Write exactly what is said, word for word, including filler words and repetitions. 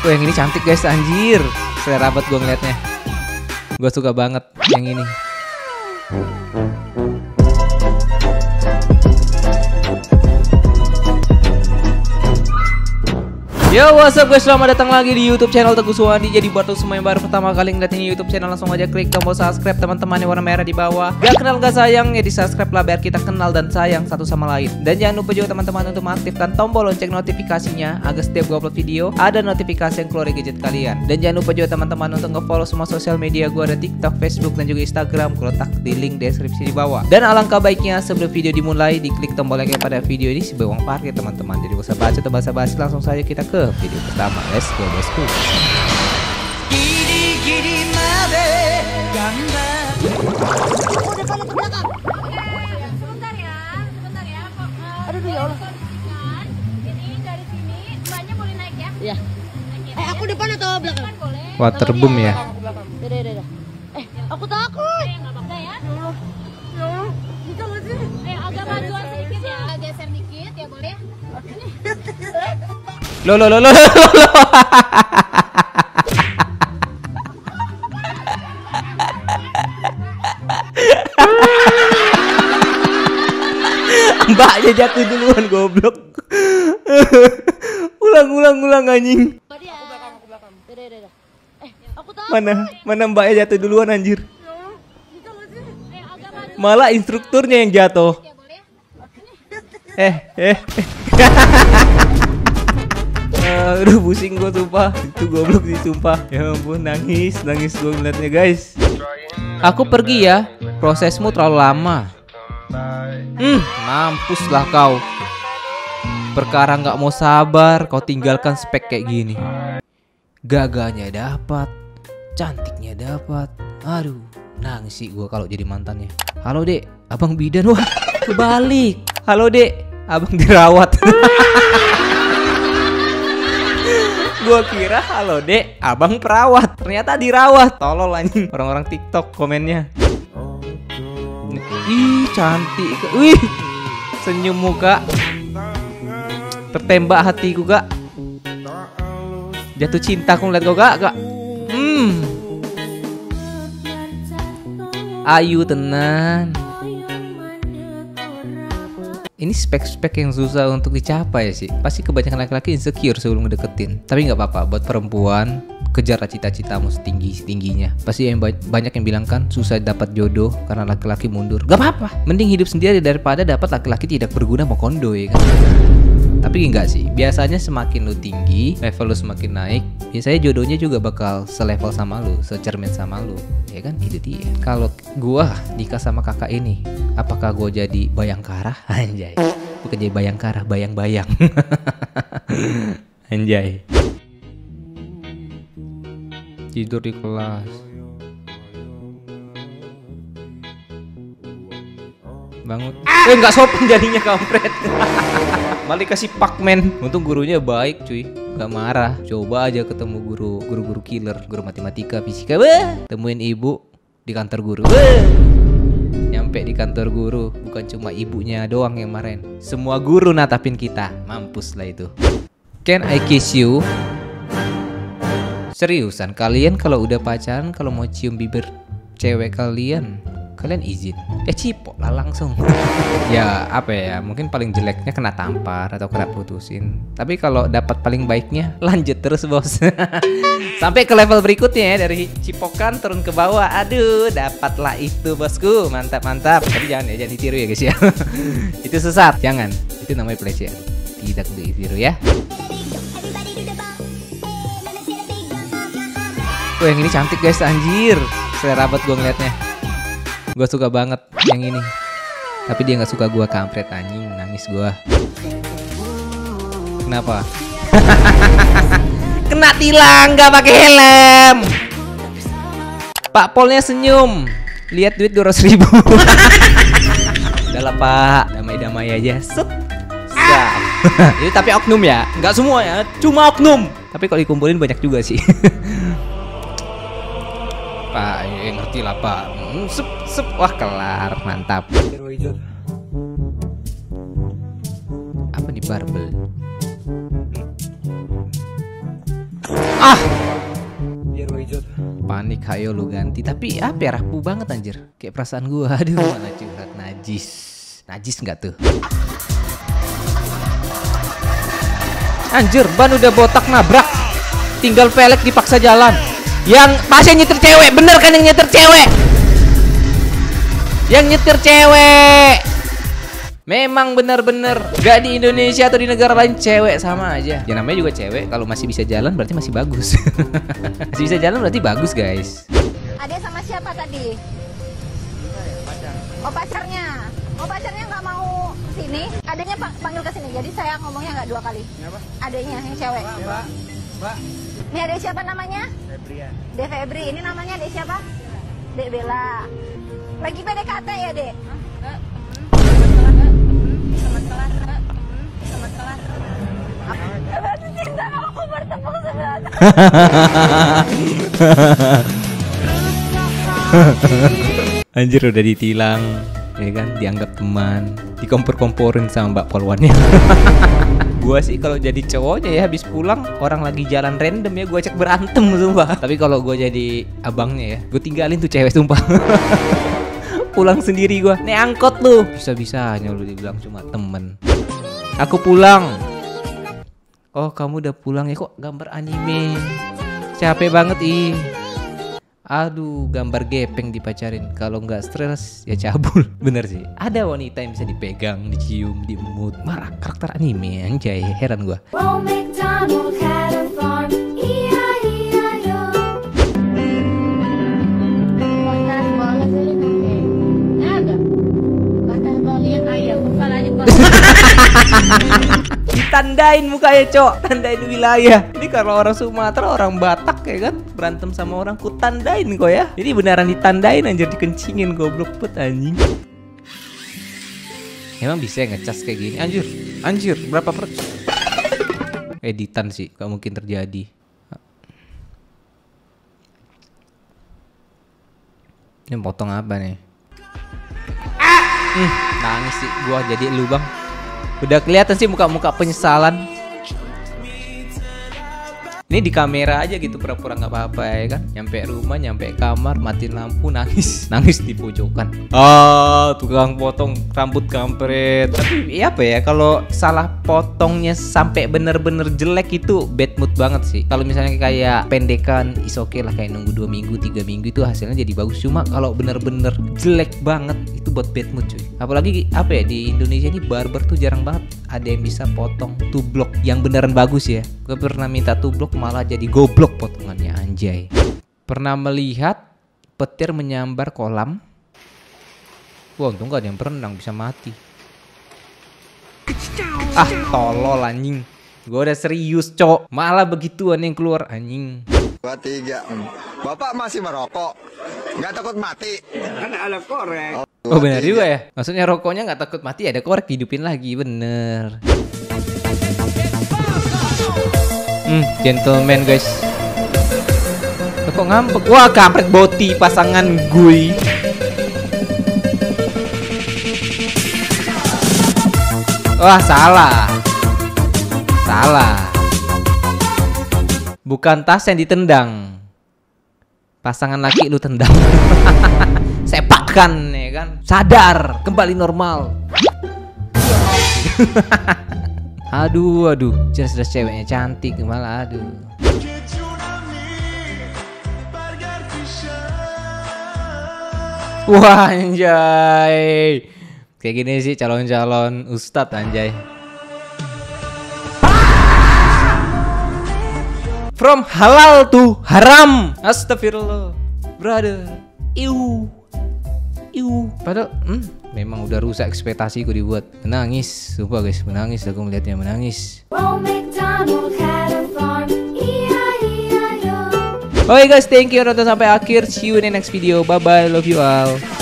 Wah, yang ini cantik guys, anjir. Selera banget gue ngeliatnya. Gue suka banget yang ini. Yo, what's up guys, selamat datang lagi di YouTube channel Teguh Suwandi. Jadi buat lo semua yang baru pertama kali ngeliat ini YouTube channel, langsung aja klik tombol subscribe teman-teman yang warna merah di bawah. Gak kenal gak sayang ya di subscribe lah, biar kita kenal dan sayang satu sama lain. Dan jangan lupa juga teman-teman untuk mengaktifkan tombol lonceng notifikasinya agar setiap gue upload video ada notifikasi yang keluar di gadget kalian. Dan jangan lupa juga teman-teman untuk nge-follow semua sosial media gue, ada TikTok, Facebook dan juga Instagram. Gue letak di link deskripsi di bawah. Dan alangkah baiknya sebelum video dimulai diklik tombol like pada video ini sebagai uang parkir teman-teman. Jadi gak usah baca atau basa-basi, langsung saja kita ke video pertama. Let's go bosku. Giri-giri made gambar. Oh, depan atau belakang? Sebentar ya, sebentar ya. Aduh, ya Allah. Ini dari sini, mbaknya boleh naik ya? Iya. Eh, aku depan atau belakang? Kan boleh. Waterboom ya. Beda, beda. Eh, aku takut. Eh, nggak apa-apa ya. Ya Allah, bisa nggak sih? Eh, agak majuan sedikit ya. Geser dikit ya, boleh? Lo lo lo lo lo. Mbaknya jatuh duluan, goblok. Ulang ulang ulang anjing. Aku belakang, aku belakang. Beda, beda. Eh, aku takut. Mana mana mbaknya jatuh duluan anjir. Ya Allah, bisa nggak sih? Eh, agak majuan Malah instrukturnya yang jatuh. ya, boleh? Eh eh. Aduh pusing gue sumpah. Itu goblok sih sumpah. Ya ampun, nangis nangis gue ngeliatnya guys. Aku pergi ya, prosesmu terlalu lama. Hmm, mampuslah kau. Perkara nggak mau sabar, kau tinggalkan spek kayak gini. Gagahnya dapat, cantiknya dapat. Aduh, nangis sih gue kalau jadi mantannya. Halo dek, abang bidan. Wah, kebalik. Halo dek, abang dirawat. Gua kira halo dek, abang perawat. Ternyata dirawat. Tolol anjing orang-orang TikTok komennya. Ih, cantik. Wih, senyum muka. Tertembak hatiku, Kak. Jatuh cinta aku ngeliat kau, Kak, Kak. Hmm. Ayu tenan. Ini spek-spek yang susah untuk dicapai sih. Pasti kebanyakan laki-laki insecure sebelum ngedeketin. Tapi nggak apa-apa, buat perempuan kejarlah cita-citamu setinggi-tingginya. Pasti yang ba banyak yang bilang kan susah dapat jodoh karena laki-laki mundur. Gak apa-apa, mending hidup sendiri daripada dapat laki-laki tidak berguna mau kondo ya kan. Tapi enggak sih, biasanya semakin lu tinggi, level lu semakin naik, biasanya jodohnya juga bakal selevel sama lu, secermin sama lu. Ya kan, itu dia. Kalau gua nikah sama kakak ini, apakah gua jadi Bayangkara? Anjay. Bukan jadi Bayangkara, bayang-bayang. Anjay. Tidur di kelas. Bangun. Eh, nggak sopan jadinya kampret. Balik kasih pakmen. Untung gurunya baik cuy, nggak marah. Coba aja ketemu guru guru-guru killer, guru matematika, fisika. Wah, temuin ibu di kantor guru. Wah. Nyampe di kantor guru, bukan cuma ibunya doang yang marahin, semua guru natapin kita. Mampus lah itu. Can I kiss you? Seriusan kalian kalau udah pacaran, kalau mau cium bibir cewek kalian, kalian izin? Ya cipok lah langsung. Ya apa ya, mungkin paling jeleknya kena tampar atau kena putusin. Tapi kalau dapat paling baiknya lanjut terus bos. Sampai ke level berikutnya ya, dari cipokan turun ke bawah. Aduh, dapatlah itu bosku. Mantap mantap. Tapi jangan ya, jangan ditiru ya guys ya. Itu sesat, jangan. Itu namanya pelecehan. Tidak ditiru ya. Wah, yang ini cantik guys, anjir. Selera banget gue ngeliatnya. Gue suka banget yang ini. Tapi dia gak suka gue, kampret anjing. Nangis gue. Kenapa? Kena tilang gak pakai helm. Pak Polnya senyum. Lihat duit dua ratus ribu. Udah lah pak, damai-damai aja. Set. Ini tapi oknum ya, nggak semua ya, cuma oknum. Tapi kalau dikumpulin banyak juga sih. Pak, ya ngerti lah pak. Sep, sep, wah kelar, mantap. Apa nih barbel? Ah, Biar hijau. panik, hayo lu ganti. Tapi apa ya, rapuh banget anjir. Kayak perasaan gua. Aduh, mana curhat. Najis. Najis nggak tuh? Anjir, ban udah botak nabrak. Tinggal pelek dipaksa jalan. Yang pas yang nyetir cewek, bener kan yang nyetir cewek? Yang nyetir cewek. Memang bener-bener gak di Indonesia atau di negara lain cewek sama aja. Ya namanya juga cewek, kalau masih bisa jalan berarti masih bagus. Masih bisa jalan berarti bagus guys. Adek sama siapa tadi? Oh pacarnya. Oh pacarnya nggak mau sini. Adeknya pa- panggil ke sini. Jadi saya ngomongnya nggak dua kali. Adeknya yang cewek. Mbak, Mbak. Ini adek siapa namanya? Febrian. Dek Febri. Ini namanya adek siapa? Dek Bella. Lagi P D K T ya dek? Berarti cinta aku bertepuk sebelah. Anjir udah ditilang, ya kan, dianggap teman, dikompor-komporin sama mbak polwannya. Gua sih kalau jadi cowoknya ya, habis pulang orang lagi jalan random ya, gua cek berantem sumpah. Tapi kalau gua jadi abangnya ya, gua tinggalin tuh cewek sumpah. Pulang sendiri gua, nih angkot lu. Bisa-bisanya lu dibilang cuma temen. Aku pulang. Oh kamu udah pulang ya, kok gambar anime. Capek banget ih. Aduh, gambar gepeng dipacarin. Kalau nggak stres ya cabul. Bener sih. Ada wanita yang bisa dipegang, dicium, diemut. Marah karakter anime anjay. Heran gua. Old MacDonald had a farm, E I E I O. Panas banget sih. Ada. Panas banget ayam. Bukan aja Ditandain mukanya cok, tandain wilayah. Ini kalau orang Sumatera, orang Batak ya kan, berantem sama orang ku tandain kok ya. Jadi beneran ditandain anjir, dikencingin goblok pet anjing. Emang bisa ya ngecas kayak gini? Anjir, anjir, berapa per? Editan sih, gak mungkin terjadi. Ini potong apa nih? Ah! Hmm, nangis sih gua jadi lu bang. Udah kelihatan sih muka-muka penyesalan. Ini di kamera aja gitu, pura-pura nggak apa-apa ya kan. Nyampe rumah, nyampe kamar, matiin lampu, nangis, nangis di pojokan. Ah, tukang potong rambut kampret. Tapi ya apa ya, kalau salah potongnya sampai bener-bener jelek itu bad mood banget sih. Kalau misalnya kayak pendekan, is oke okay lah, kayak nunggu dua minggu, tiga minggu itu hasilnya jadi bagus. Cuma kalau bener-bener jelek banget itu buat bad mood cuy. Apalagi apa ya, di Indonesia ini barber tuh jarang banget ada yang bisa potong tublok yang beneran bagus ya. Gue pernah minta tublok malah jadi goblok potongannya anjay. Pernah melihat petir menyambar kolam. Wah untung gak ada yang berenang, bisa mati. Ah tolol anjing. Gue udah serius cok, malah begituan yang keluar anjing. Dua tiga. Bapak masih merokok, nggak takut mati? Kan ada korek. Oh benar juga ya. Maksudnya rokoknya nggak takut mati, ada korek hidupin lagi, bener. Hmm, gentleman guys. Loh, kok ngambek? Wah kampret boti pasangan gue. Wah salah. Salah. Bukan tas yang ditendang. Pasangan laki lu tendang. Sepakkan ya kan. Sadar, kembali normal. Aduh, aduh, jelas-jelas ceweknya cantik malah aduh. Wah, anjay. Kayak gini sih calon-calon ustadz anjay. From halal to haram. Astagfirullah. Brother. Iu. Iu. Padahal hmm, memang udah rusak ekspektasiku dibuat. Menangis. Sumpah guys, menangis aku melihatnya menangis. Old MacDonald had a farm, E I E I O. Oke guys, thank you udah nonton sampai akhir. See you in the next video. Bye bye. Love you all.